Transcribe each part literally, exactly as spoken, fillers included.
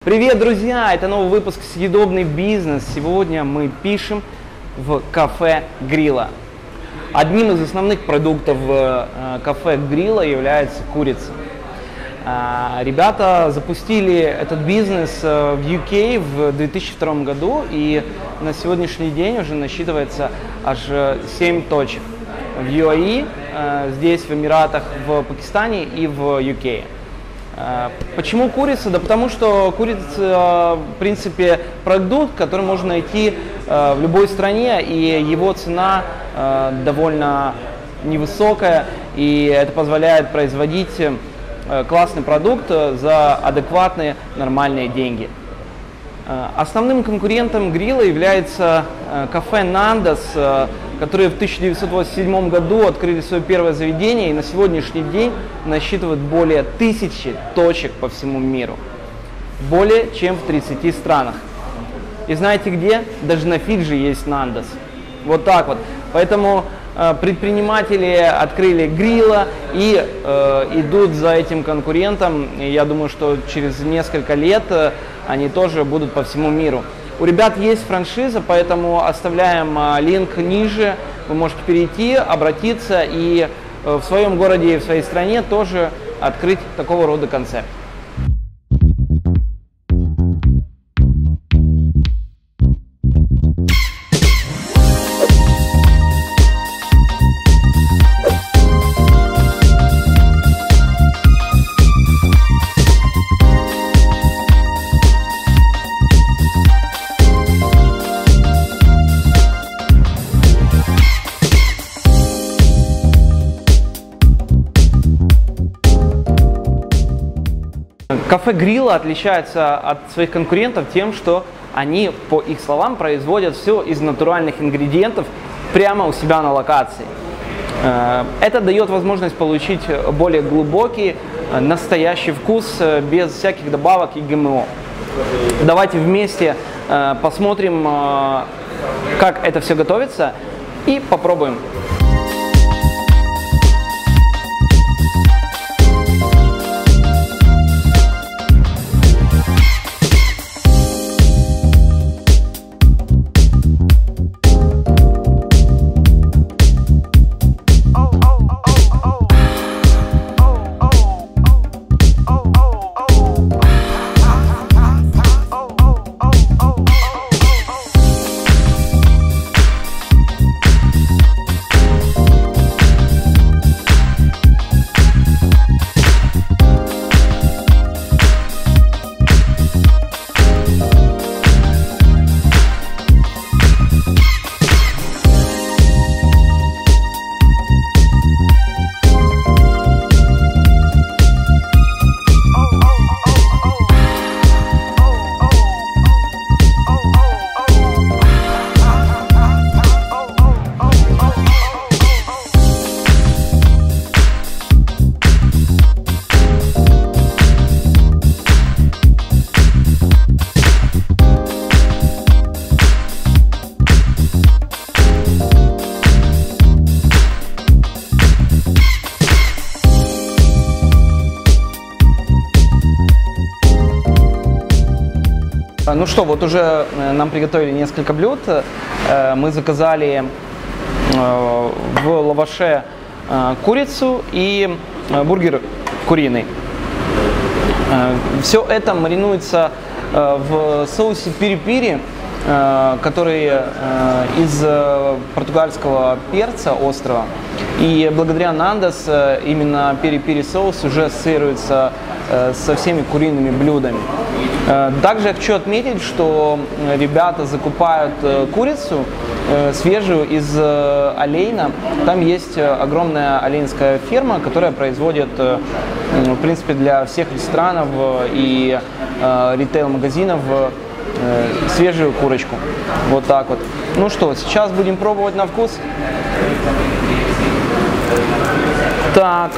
Привет, друзья! Это новый выпуск «Съедобный бизнес». Сегодня мы пишем в кафе Грилла. Одним из основных продуктов кафе Грилла является курица. Ребята запустили этот бизнес в ю кей в две тысячи втором году, и на сегодняшний день уже насчитывается аж семь точек в ю эй и, здесь в Эмиратах, в Пакистане и в ю кей. Почему курица? Да потому что курица, в принципе, продукт, который можно найти в любой стране, и его цена довольно невысокая, и это позволяет производить классный продукт за адекватные, нормальные деньги. Основным конкурентом Грилла является кафе Нандос, которые в тысяча девятьсот восемьдесят седьмом году открыли свое первое заведение и на сегодняшний день насчитывают более тысячи точек по всему миру. Более чем в тридцати странах. И знаете где? Даже на Фиджи есть Нандос. Вот так вот. Поэтому э, предприниматели открыли Грилла и э, идут за этим конкурентом. И я думаю, что через несколько лет э, они тоже будут по всему миру. У ребят есть франшиза, поэтому оставляем линк ниже. Вы можете перейти, обратиться и в своем городе и в своей стране тоже открыть такого рода концепт. Кафе Грилла отличается от своих конкурентов тем, что они, по их словам, производят все из натуральных ингредиентов прямо у себя на локации. Это дает возможность получить более глубокий, настоящий вкус без всяких добавок и гэ эм о. Давайте вместе посмотрим, как это все готовится, и попробуем. Ну что, вот уже нам приготовили несколько блюд. Мы заказали в лаваше курицу и бургер куриный. Все это маринуется в соусе пири-пири, который из португальского перца острого. И благодаря Нандос именно пири-пири соус уже ассоциируется со всеми куриными блюдами. Также я хочу отметить, что ребята закупают курицу свежую из Олейна. Там есть огромная олейнская ферма, которая производит, в принципе, для всех ресторанов и ритейл-магазинов свежую курочку. Вот так вот. Ну что, сейчас будем пробовать на вкус. Так.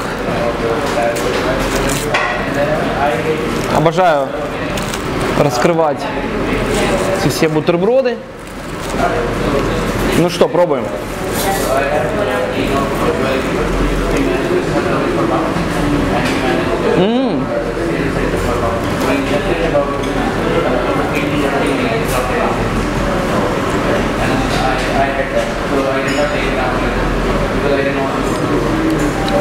Обожаю раскрывать все бутерброды. Ну что, пробуем. М-м-м.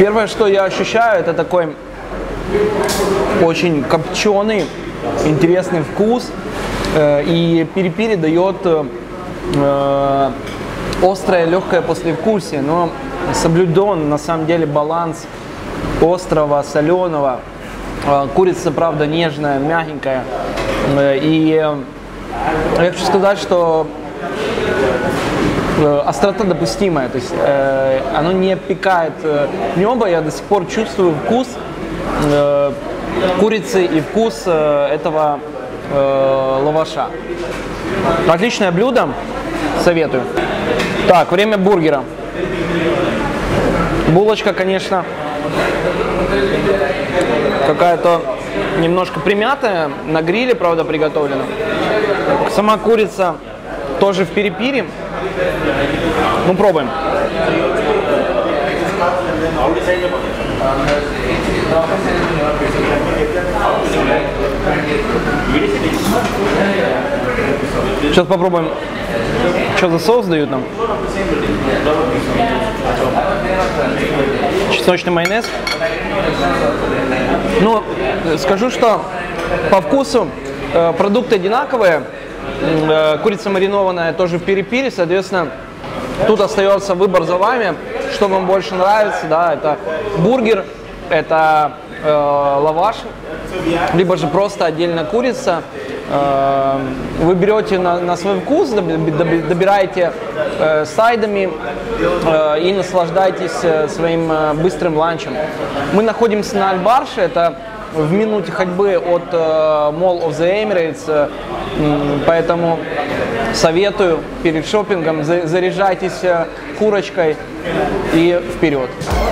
Первое, что я ощущаю, это такой очень копченый, интересный вкус. И пири-пири дает э, острое, легкое послевкусие, но соблюден на самом деле баланс острого, соленого. Э, курица, правда, нежная, мягенькая. Э, и э, я хочу сказать, что э, острота допустимая, то есть э, оно не пикает э, небо, я до сих пор чувствую вкус э, курицы и вкус э, этого лаваша. Отличное блюдо, советую. Так, время бургера. Булочка, конечно, какая-то немножко примятая, на гриле, правда, приготовлена. Сама курица тоже в пири-пири. Ну, пробуем. Сейчас попробуем, что за соус дают нам. Чесночный майонез. Ну, скажу, что по вкусу э, продукты одинаковые. Э, курица маринованная тоже в пири-пири, соответственно, тут остается выбор за вами, что вам больше нравится. Да, это бургер, это э, лаваш, либо же просто отдельно курица. Э, вы берете на, на свой вкус, добираете э, сайдами э, и наслаждайтесь э, своим э, быстрым ланчем. Мы находимся на Аль-Барше, это в минуте ходьбы от э, Mall of the Emirates, э, поэтому советую перед шопингом за, заряжайтесь э, курочкой и вперед.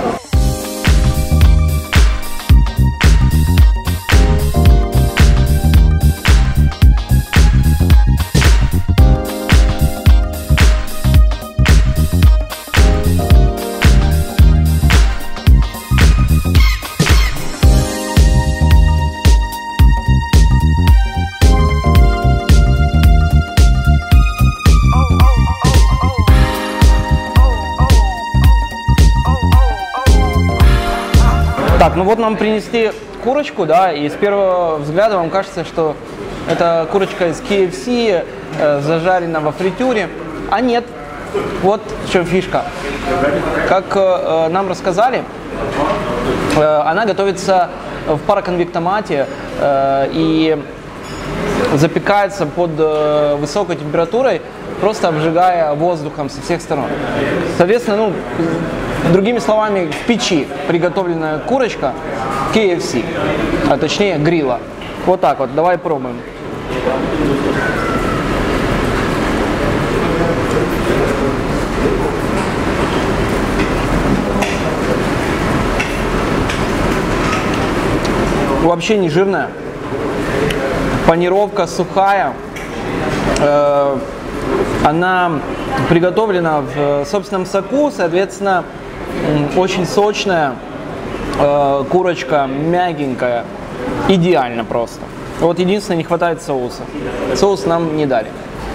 Так, ну вот нам принесли курочку, да, и с первого взгляда вам кажется, что это курочка из кей эф си, э, зажарена во фритюре, а нет, вот в чем фишка. Как э, нам рассказали, э, она готовится в пароконвектомате э, и запекается под э, высокой температурой, просто обжигая воздухом со всех сторон. Соответственно, ну, другими словами, в печи приготовленная курочка кей эф си, а точнее грилла. Вот так вот, давай пробуем. Вообще не жирная, панировка сухая, э, она приготовлена в собственном соку, соответственно, очень сочная, э, курочка мягенькая, идеально просто. Вот единственное, не хватает соуса. Соус нам не дали.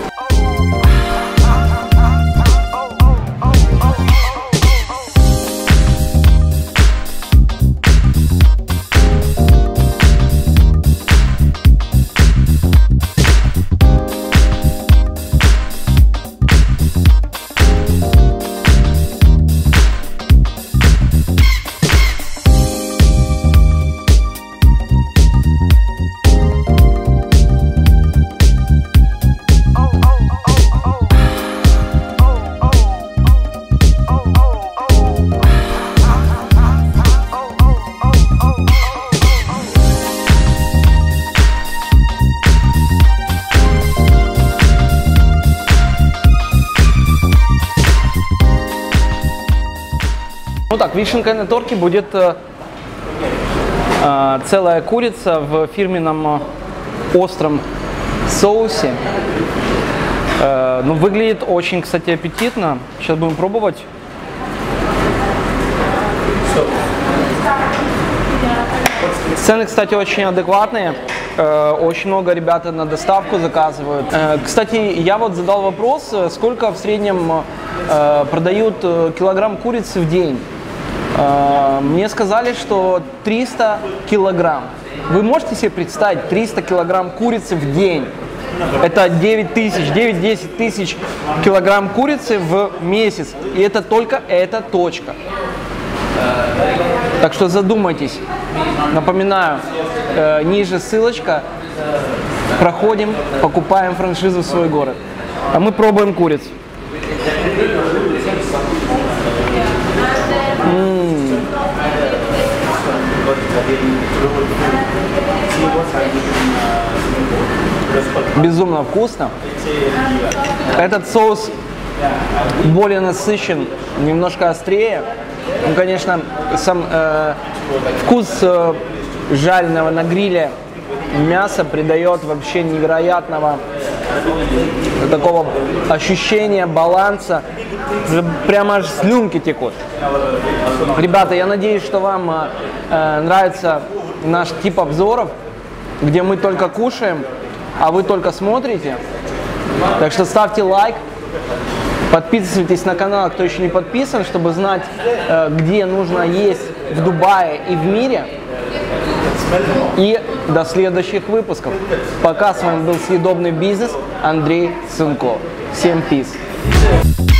Ну так, вишенкой на торте будет э, э, целая курица в фирменном э, остром соусе. Э, ну, выглядит очень, кстати, аппетитно. Сейчас будем пробовать. Цены, кстати, очень адекватные. Э, очень много ребята на доставку заказывают. Э, кстати, я вот задал вопрос, сколько в среднем э, продают килограмм курицы в день. Э, мне сказали, что триста килограмм. Вы можете себе представить триста килограмм курицы в день? Это девять тысяч, девять-десять тысяч килограмм курицы в месяц. И это только эта точка. Так что задумайтесь. Напоминаю, э, ниже ссылочка. Проходим, покупаем франшизу в свой город. А мы пробуем курицу. М-м. Безумно вкусно. Этот соус более насыщен, немножко острее. Ну, конечно, сам э, вкус э, жареного на гриле мяса придает вообще невероятного такого ощущения баланса. Прямо аж слюнки текут. Ребята, я надеюсь, что вам э, нравится наш тип обзоров, где мы только кушаем, а вы только смотрите. Так что ставьте лайк, подписывайтесь на канал, кто еще не подписан, чтобы знать, э, где нужно есть в Дубае и в мире. И до следующих выпусков. Пока, с вами был Съедобный бизнес Андрей Сунков. Всем peace.